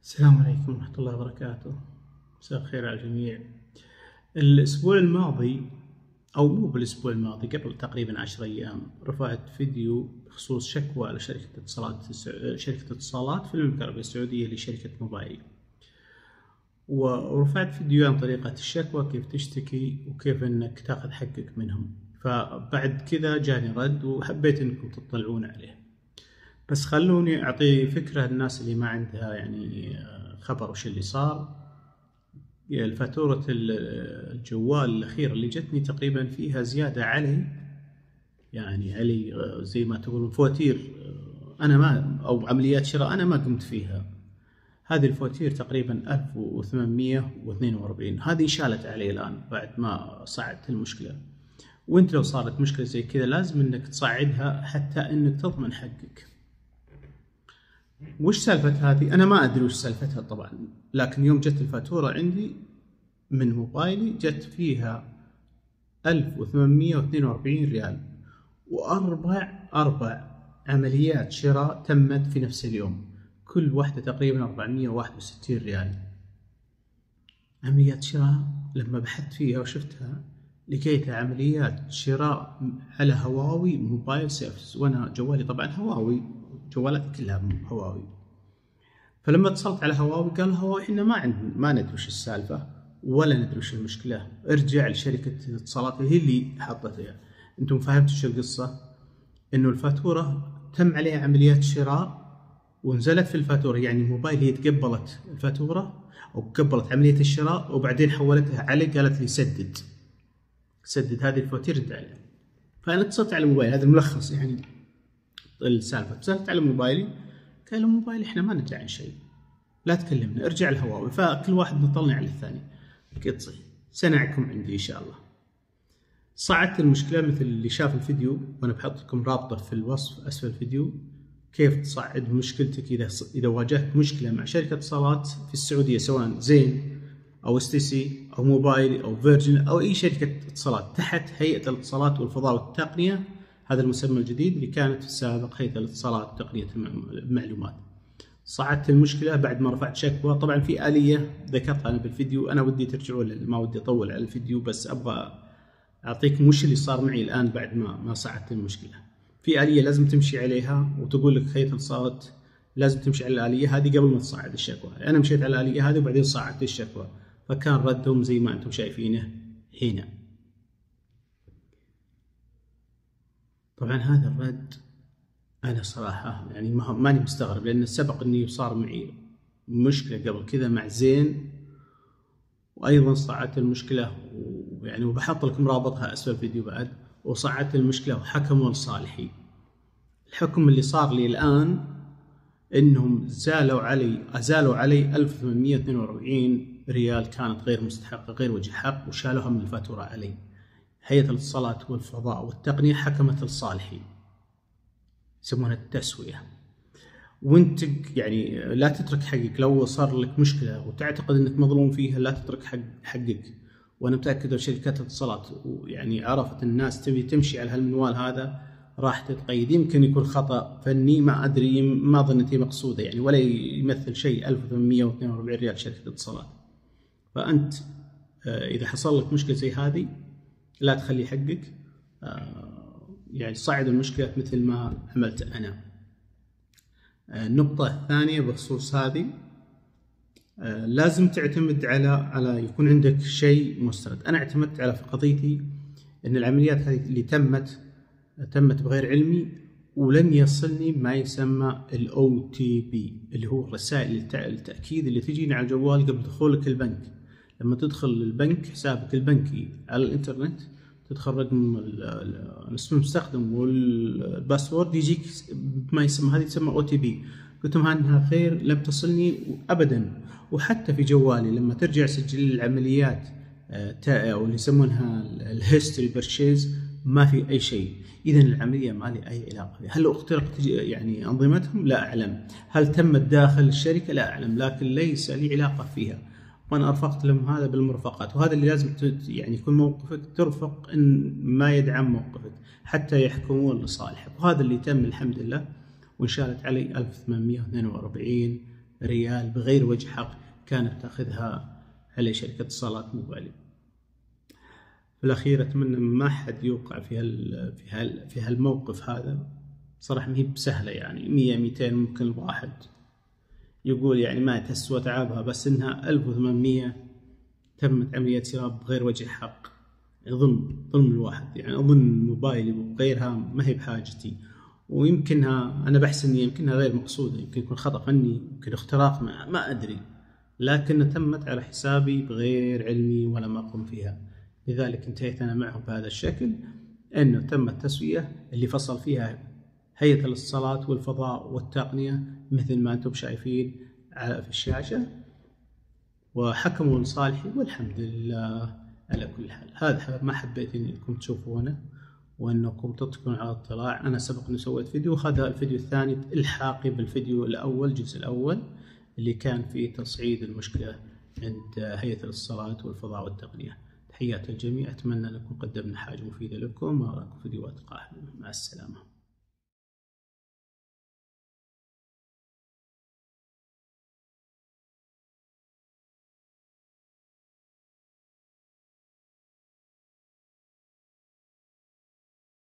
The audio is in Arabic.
السلام عليكم ورحمة الله وبركاته. مساء الخير على الجميع. الأسبوع الماضي أو مو بالأسبوع الماضي، قبل تقريبا 10 أيام رفعت فيديو بخصوص شكوى على شركة اتصالات في المملكة العربية السعودية لشركة موبايل، ورفعت فيديو عن طريقة الشكوى، كيف تشتكي وكيف أنك تاخذ حقك منهم. فبعد كذا جاني رد وحبيت أنكم تطلعون عليه، بس خلوني أعطي فكرة للناس اللي ما عندها يعني خبر وش اللي صار. الفاتورة الجوال الأخيرة اللي جتني تقريبا فيها زيادة علي زي ما تقولون فواتير أنا ما أو عمليات شراء أنا ما قمت فيها. هذه الفواتير تقريبا 1842، هذه شالت علي الآن بعد ما صعدت المشكلة. وانت لو صارت مشكلة زي كذا لازم انك تصعدها حتى انك تضمن حقك. وش سالفة هذه؟ أنا ما أدري وش سالفتها طبعا، لكن يوم جت الفاتورة عندي من موبايلي جت فيها 1842 ريال، أربع عمليات شراء تمت في نفس اليوم، كل واحدة تقريبا 461 ريال. عمليات شراء لما بحثت فيها وشفتها لقيتها عمليات شراء على هواوي موبايل سيرفس، وأنا جوالي طبعا هواوي، جوالاتي كلها هواوي. فلما اتصلت على هواوي قال هواوي احنا ما ندري وش السالفة ولا ندري وش المشكلة، ارجع لشركة اتصالات هي اللي حطتها. انتم فهمتوا شو القصة؟ انه الفاتورة تم عليها عمليات شراء ونزلت في الفاتورة، يعني موبايل هي تقبلت الفاتورة او قبلت عملية الشراء وبعدين حولتها علي، قالت لي سدد هذه الفواتير رد عليها. فانا اتصلت على الموبايل، هذا الملخص يعني السالفة. اتصلت على موبايلي قال له موبايلي احنا ما ندري عن شيء، لا تكلمنا ارجع الهواوي. فكل واحد نطلني على الثاني، قلت سنعكم عندي ان شاء الله. صعدت المشكلة مثل اللي شاف الفيديو، وانا بحط لكم رابطة في الوصف اسفل الفيديو، كيف تصعد مشكلتك اذا واجهت مشكلة مع شركة اتصالات في السعودية، سواء زين او STC او موبايل او فيرجن او اي شركة اتصالات تحت هيئة الاتصالات والفضاء والتقنية. هذا المسمى الجديد اللي كانت في السابق هيئة الاتصالات وتقنية المعلومات. صعدت المشكلة بعد ما رفعت شكوى. طبعا في آلية ذكرتها أنا بالفيديو، أنا ودي ترجعوا ما ودي أطول على الفيديو، بس أبغى أعطيكم وش اللي صار معي الآن بعد ما صعدت المشكلة. في آلية لازم تمشي عليها وتقول لك هيئة الاتصالات لازم تمشي على الآلية هذه قبل ما تصعد الشكوى. أنا مشيت على الآلية هذه وبعدين صعدت الشكوى، فكان ردهم زي ما أنتم شايفينه هنا. طبعا هذا الرد أنا صراحة يعني ماني مستغرب، لأن سبق إني صار معي مشكلة قبل كذا مع زين، وأيضا صعدت المشكلة ويعني وبحط لكم رابطها أسفل الفيديو بعد، وصعدت المشكلة وحكموا لصالحي. الحكم اللي صار لي الآن إنهم أزالوا علي 1842 ريال كانت غير مستحقة غير وجه حق، وشالوها من الفاتورة علي. هيئة الاتصالات والفضاء والتقنية حكمت لصالحي، يسمونها التسوية. وانت يعني لا تترك حقك، لو صار لك مشكلة وتعتقد انك مظلوم فيها لا تترك حقك. وانا متأكد لو شركات الاتصالات ويعني عرفت الناس تبي تمشي على هالمنوال هذا راح تتقيد. يمكن يكون خطأ فني ما ادري، ما ظنتي مقصودة يعني، ولا يمثل شيء 1842 ريال شركة اتصالات. فانت اذا حصل لك مشكلة زي هذه لا تخلي حقك، يعني صعد المشكلة مثل ما عملت أنا. النقطة الثانية بخصوص هذه، لازم تعتمد على يكون عندك شيء مستند. أنا اعتمدت على في قضيتي أن العمليات هذه اللي تمت بغير علمي، ولم يصلني ما يسمى OTP اللي هو رسائل التأكيد اللي تجيني على الجوال قبل دخولك البنك. لما تدخل البنك حسابك البنكي على الإنترنت تدخل رقم اسم المستخدم والباسورد يجيك ما يسمى، هذه تسمى OTP. قلت لهم انها خير، لم تصلني ابدا. وحتى في جوالي لما ترجع سجل العمليات او اللي يسمونها الهيستوري بيرشيز ما في اي شيء. اذا العمليه ما لي اي علاقه فيها. هل اخترقت يعني انظمتهم؟ لا اعلم. هل تمت داخل الشركه؟ لا اعلم، لكن ليس لي علاقه فيها. وأنا أرفقت لهم هذا بالمرفقات، وهذا اللي لازم يعني يكون موقفك، ترفق إن ما يدعم موقفك حتى يحكمون لصالحك. وهذا اللي تم الحمد لله، وانشالت علي 1842 ريال بغير وجه حق كانت تأخذها على شركة اتصالات موبايل. في الأخير أتمنى ما حد يوقع في هالموقف هذا. صراحة ما هي بسهلة، يعني 100-200 ممكن الواحد يقول يعني ما تسوى تعبها، بس إنها 1800 تمت عملية شراء بغير وجه حق. ظلم الواحد، يعني أظن موبايلي وغيرها ما هي بحاجتي، ويمكنها أنا بحس إني يمكنها غير مقصودة، يمكن يكون خطأ فني، يمكن اختراق، ما أدري، لكن تمت على حسابي بغير علمي ولم أقم فيها. لذلك انتهيت أنا معهم بهذا الشكل، أنه تم التسوية اللي فصل فيها هيئة الاتصالات والفضاء والتقنية مثل ما أنتم شايفين في الشاشة، وحكموا لصالحي والحمد لله على كل حال. هذا ما حبيت انكم تشوفونه وانكم تكونوا على اطلاع. انا سبق اني سويت فيديو، هذا الفيديو الثاني الحاقي بالفيديو الاول، الجزء الاول اللي كان فيه تصعيد المشكلة عند هيئة الاتصالات والفضاء والتقنية. تحيات الجميع، اتمنى ان نكون قدمنا حاجة مفيدة لكم، واراكم فيديوهات قادمة. مع السلامة.